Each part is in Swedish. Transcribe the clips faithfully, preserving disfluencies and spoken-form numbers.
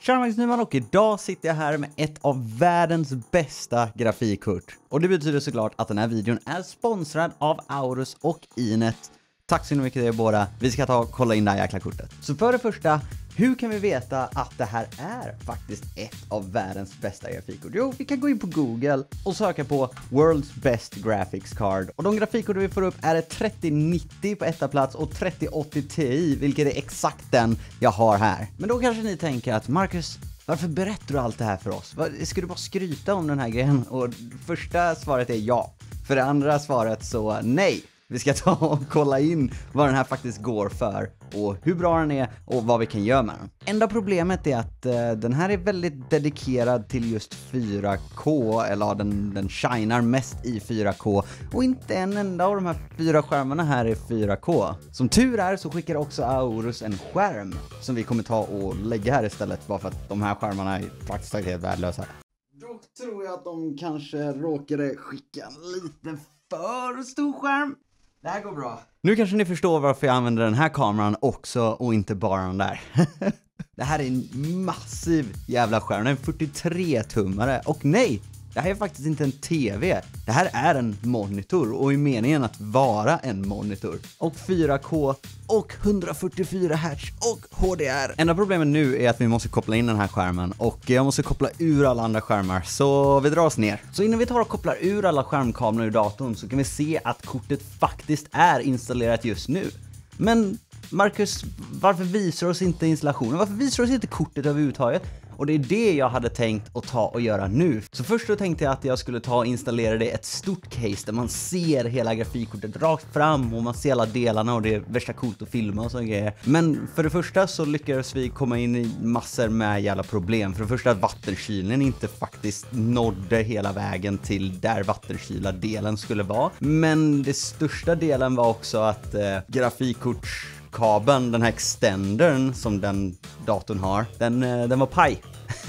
Tjena, Magnus Nyman, och idag sitter jag här med ett av världens bästa grafikkort. Och det betyder såklart att den här videon är sponsrad av Aorus och Inet. Tack så mycket till er båda. Vi ska ta och kolla in det här jäkla kortet. Så för det första, hur kan vi veta att det här är faktiskt ett av världens bästa grafikkort? Jo, vi kan gå in på Google och söka på World's Best Graphics Card. Och de grafikkort vi får upp är ett trettio nittio på etta plats och trettio åttio Ti, vilket är exakt den jag har här. Men då kanske ni tänker att Marcus, varför berättar du allt det här för oss? Ska du bara skryta om den här grejen? Och första svaret är ja. För det andra svaret så nej. Vi ska ta och kolla in vad den här faktiskt går för och hur bra den är och vad vi kan göra med den. Enda problemet är att uh, den här är väldigt dedikerad till just fyra K, eller ja, den, den shinar mest i fyra K och inte en enda av de här fyra skärmarna här är fyra K. Som tur är så skickar också Aorus en skärm som vi kommer ta och lägga här istället, bara för att de här skärmarna är faktiskt helt värdelösa. Dock tror jag att de kanske råkade skicka en lite för stor skärm. Det här går bra. Nu kanske ni förstår varför jag använder den här kameran också och inte bara den där. Det här är en massiv jävla skärm. Den är en fyrtiotre tummare. Och nej, det här är faktiskt inte en tv. Det här är en monitor och är meningen att vara en monitor. Och fyra K och hundrafyrtiofyra hertz och H D R. Enda problemet nu är att vi måste koppla in den här skärmen och jag måste koppla ur alla andra skärmar, så vi drar oss ner. Så innan vi tar och kopplar ur alla skärmkablar ur datorn så kan vi se att kortet faktiskt är installerat just nu. Men Marcus, varför visar oss inte installationen? Varför visar oss inte kortet överhuvudtaget? Och det är det jag hade tänkt att ta och göra nu. Så först då tänkte jag att jag skulle ta och installera det i ett stort case där man ser hela grafikkortet rakt fram och man ser alla delarna och det är värsta coolt att filma och sån grejer. Men för det första så lyckades vi komma in i massor med jävla problem. För det första att vattenkylningen inte faktiskt nådde hela vägen till där vattenkyla delen skulle vara. Men det största delen var också att eh, grafikkorts kabeln, den här extendern som den datorn har, den, den var paj.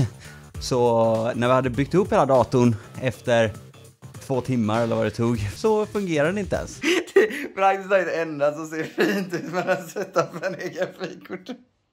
Så när vi hade byggt ihop hela datorn efter två timmar eller vad det tog, så fungerade den inte ens. Praktiskt taget det enda som ser fint ut med att sätta på en egen grafikkort.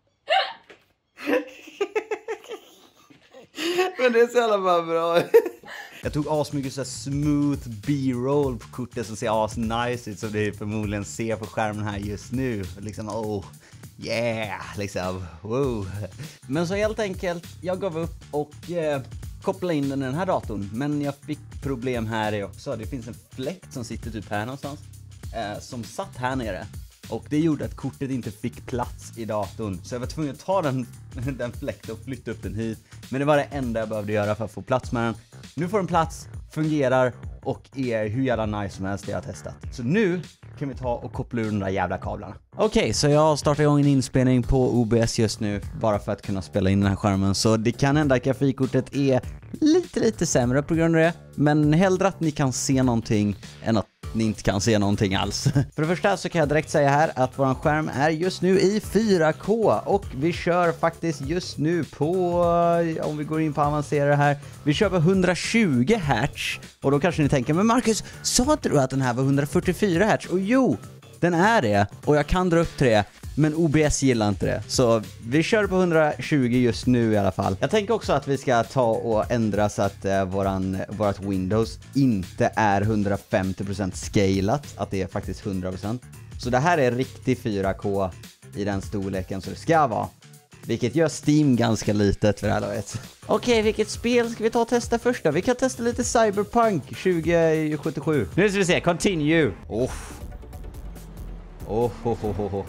Men det är så jävla bara bra. Jag tog asmycket så smooth B-roll på kortet som ser as nice ut, som det förmodligen ser på skärmen här just nu. Liksom, oh, yeah, liksom, wow. Men så helt enkelt, jag gav upp och eh, kopplade in den i den här datorn. Men jag fick problem här också. Det finns en fläkt som sitter typ här någonstans, eh, som satt här nere. Och det gjorde att kortet inte fick plats i datorn. Så jag var tvungen att ta den, den fläkten och flytta upp den hit. Men det var det enda jag behövde göra för att få plats med den. Nu får den plats, fungerar och är hur jävla nice som helst det jag har testat. Så nu kan vi ta och koppla ur de där jävla kablarna. Okej, okay, så jag startar igång en inspelning på O B S just nu, bara för att kunna spela in den här skärmen. Så det kan hända att grafikkortet är lite lite sämre på grund av det. Men hellre att ni kan se någonting än att ni inte kan se någonting alls. För det första så kan jag direkt säga här att våran skärm är just nu i fyra K och vi kör faktiskt just nu på, om vi går in på avancerade här, vi kör på hundratjugo hertz. Och då kanske ni tänker, men Marcus, sa inte du att den här var hundrafyrtiofyra hertz? Och jo, den är det och jag kan dra upp till det. Men O B S gillar inte det. Så vi kör på hundratjugo just nu i alla fall. Jag tänker också att vi ska ta och ändra så att eh, våran, vårat Windows inte är hundrafemtio procent scalat. Att det är faktiskt hundra procent. Så det här är riktigt fyra K i den storleken så det ska vara. Vilket gör Steam ganska litet för det här laget. Okej, okay, vilket spel ska vi ta och testa först då? Vi kan testa lite Cyberpunk tjugo sjuttiosju. Nu ska vi se, continue. Oh. Oh, oh, oh, oh, oh.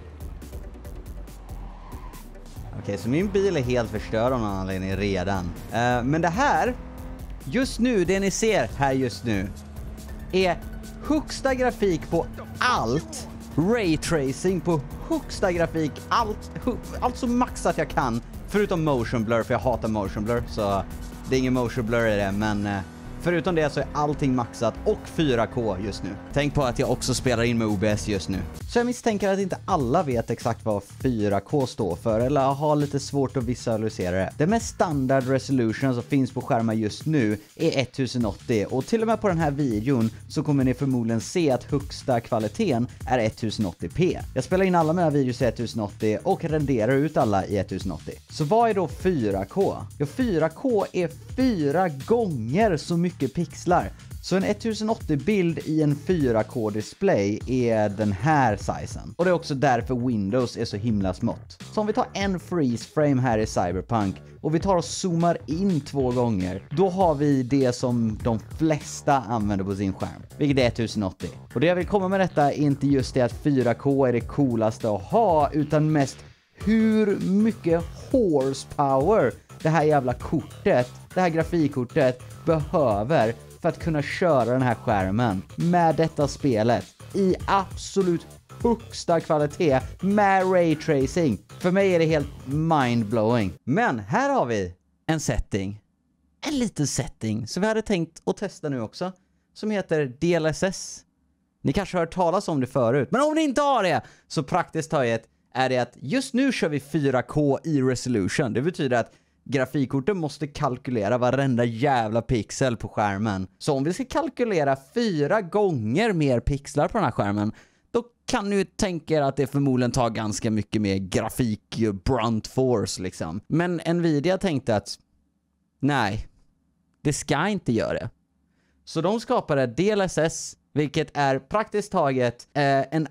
Okej, okay, så min bil är helt förstörd av någon anledning redan. Uh, men det här, just nu, det ni ser här just nu, är högsta grafik på allt. Raytracing på högsta grafik. Allt, allt så maxat jag kan. Förutom motion blur, för jag hatar motion blur. Så det är ingen motion blur i det, men... Uh, Förutom det så är allting maxat och fyra K just nu. Tänk på att jag också spelar in med O B S just nu. Så jag misstänker att inte alla vet exakt vad fyra K står för eller har lite svårt att visualisera det. Det mest standard resolution som finns på skärmar just nu är tusen åttio och till och med på den här videon så kommer ni förmodligen se att högsta kvaliteten är tusen åttio p. Jag spelar in alla mina videos i tusen åttio och renderar ut alla i tusen åttio. Så vad är då fyra K? Ja, fyra K är fyra gånger så mycket pixlar. Så en tusen åttio-bild i en fyra K-display är den här sizen. Och det är också därför Windows är så himla smått. Så om vi tar en freeze frame här i Cyberpunk och vi tar och zoomar in två gånger, då har vi det som de flesta använder på sin skärm, vilket är tusen åttio. Och det jag vill komma med detta är inte just det att fyra K är det coolaste att ha, utan mest hur mycket horsepower det här jävla kortet, det här grafikkortet behöver för att kunna köra den här skärmen med detta spelet i absolut högsta kvalitet med raytracing. För mig är det helt mindblowing. Men här har vi en setting, en liten setting som vi hade tänkt att testa nu också, som heter D L S S. Ni kanske har hört talas om det förut, men om ni inte har det så praktiskt taget är det att just nu kör vi fyra K i resolution. Det betyder att grafikkortet måste kalkylera varenda jävla pixel på skärmen. Så om vi ska kalkylera fyra gånger mer pixlar på den här skärmen, då kan ni ju tänka er att det förmodligen tar ganska mycket mer grafik, brunt force liksom. Men Nvidia tänkte att nej, det ska inte göra det. Så de skapade D L S S, vilket är praktiskt taget eh, en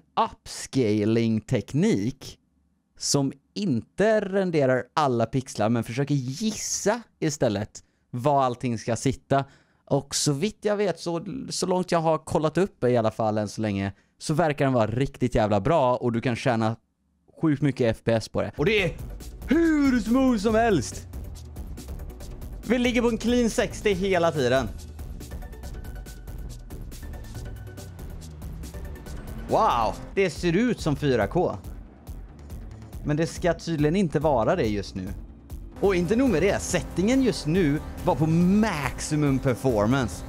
upscaling-teknik som inte renderar alla pixlar men försöker gissa istället var allting ska sitta. Och så vitt jag vet, så, så långt jag har kollat upp i alla fall än så länge, så verkar den vara riktigt jävla bra och du kan tjäna sjukt mycket F P S på det. Och det är hur smooth som helst! Vi ligger på en clean sextio hela tiden. Wow, det ser ut som fyra K. Men det ska tydligen inte vara det just nu. Och inte nog med det, settingen just nu var på maximum performance.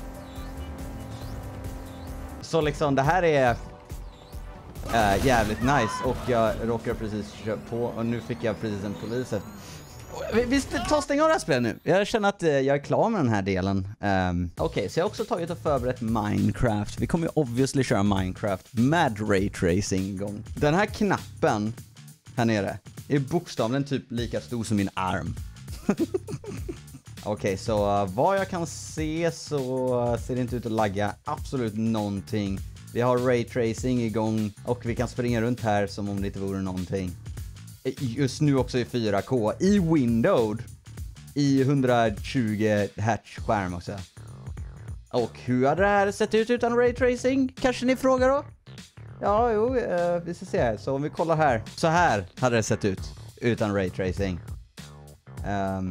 Så liksom det här är äh, jävligt nice. Och jag råkar precis köra på och nu fick jag precis en polis. Vi, vi tar stäng av det här spelet nu. Jag känner att jag är klar med den här delen. Um, Okej, okay, så jag har också tagit och förberett Minecraft. Vi kommer ju obviously köra Minecraft med raytracing igång. Den här knappen här nere är bokstavligen typ lika stor som min arm. Okej, okay, så uh, vad jag kan se så ser det inte ut att lagga absolut någonting. Vi har raytracing igång och vi kan springa runt här som om det inte vore någonting. Just nu också i fyra K i Windows i hundratjugo hertz skärm också. Och hur hade det här sett ut utan raytracing? Kanske ni frågar då? Ja, jo, eh, vi ska se här. Så om vi kollar här. Så här hade det sett ut utan raytracing. Um,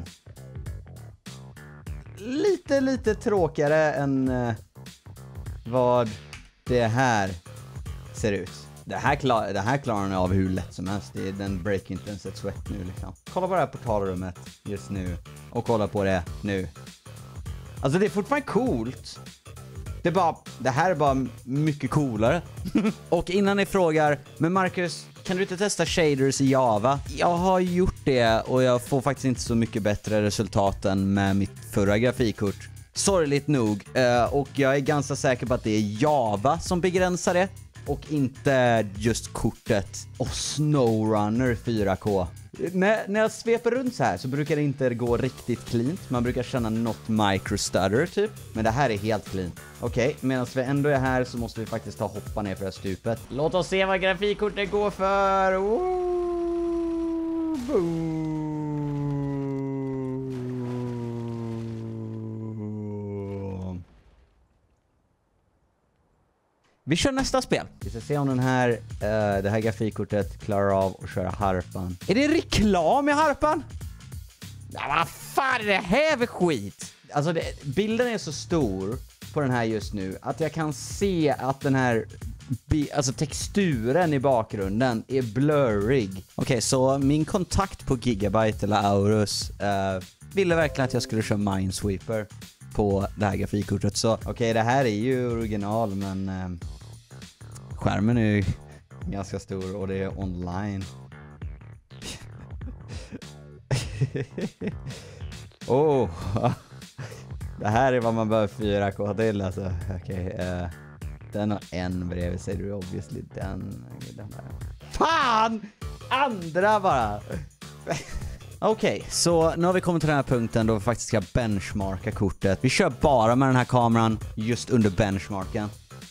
lite, lite tråkigare än uh, vad det här ser ut. Det här, klar, det här klarar ni av hur lätt som helst. Det är, den breaker inte ens ett sweat nu liksom. Kolla på det här portalrummet just nu. Och kolla på det nu. Alltså det är fortfarande coolt. Det är bara, det här är bara mycket coolare. Och innan ni frågar, men Marcus, kan du inte testa shaders i Java? Jag har gjort det och jag får faktiskt inte så mycket bättre resultat än med mitt förra grafikkort. Sorgligt nog. Och jag är ganska säker på att det är Java som begränsar det. Och inte just kortet. Och SnowRunner fyra K. När, när jag sveper runt så här så brukar det inte gå riktigt cleant. Man brukar känna något microstutter typ. Men det här är helt clean. Okej, okay, medan vi ändå är här så måste vi faktiskt ta hoppa ner för det här stupet. Låt oss se vad grafikkortet går för. Ooh, boom. Vi kör nästa spel. Vi ska se om den här, uh, det här grafikkortet klarar av att köra harpan. Är det reklam i harpan? Ja, vad fan är det här för skit? Alltså det, bilden är så stor på den här just nu att jag kan se att den här alltså texturen i bakgrunden är blurrig. Okej, okay, så min kontakt på Gigabyte eller Aorus uh, ville verkligen att jag skulle köra Minesweeper på det här grafikkortet. Så okej, okay, det här är ju original, men uh, skärmen är ju ganska stor och det är online. Oh, det här är vad man behöver fyra K till alltså. Okej, okay, uh, den har en bredvid sig, du är obviously den, den där. Fan! Andra bara! Okej, okay, så nu har vi kommit till den här punkten då vi faktiskt ska benchmarka kortet. Vi kör bara med den här kameran just under benchmarken.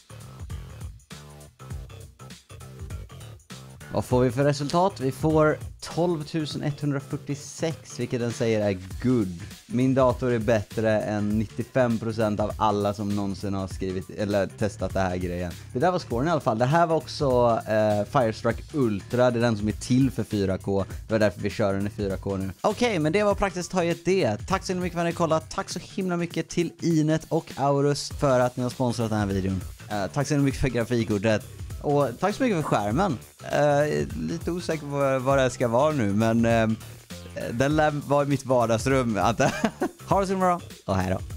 Vad får vi för resultat? Vi får tolv tusen etthundrafyrtiosex, vilket den säger är good. Min dator är bättre än nittiofem procent av alla som någonsin har skrivit eller testat det här grejen. Det där var scoren i alla fall. Det här var också eh, Firestrike Ultra, det är den som är till för fyra K. Det var därför vi kör den i fyra K nu. Okej, okay, men det var praktiskt taget det. Tack så mycket för att ni kollade. Tack så himla mycket till Inet och Aorus för att ni har sponsrat den här videon. Eh, tack så mycket för grafikkortet. Och tack så mycket för skärmen. Uh, lite osäker på vad det ska vara nu, men uh, den lär vara i mitt vardagsrum. Ha det så bra och hej då.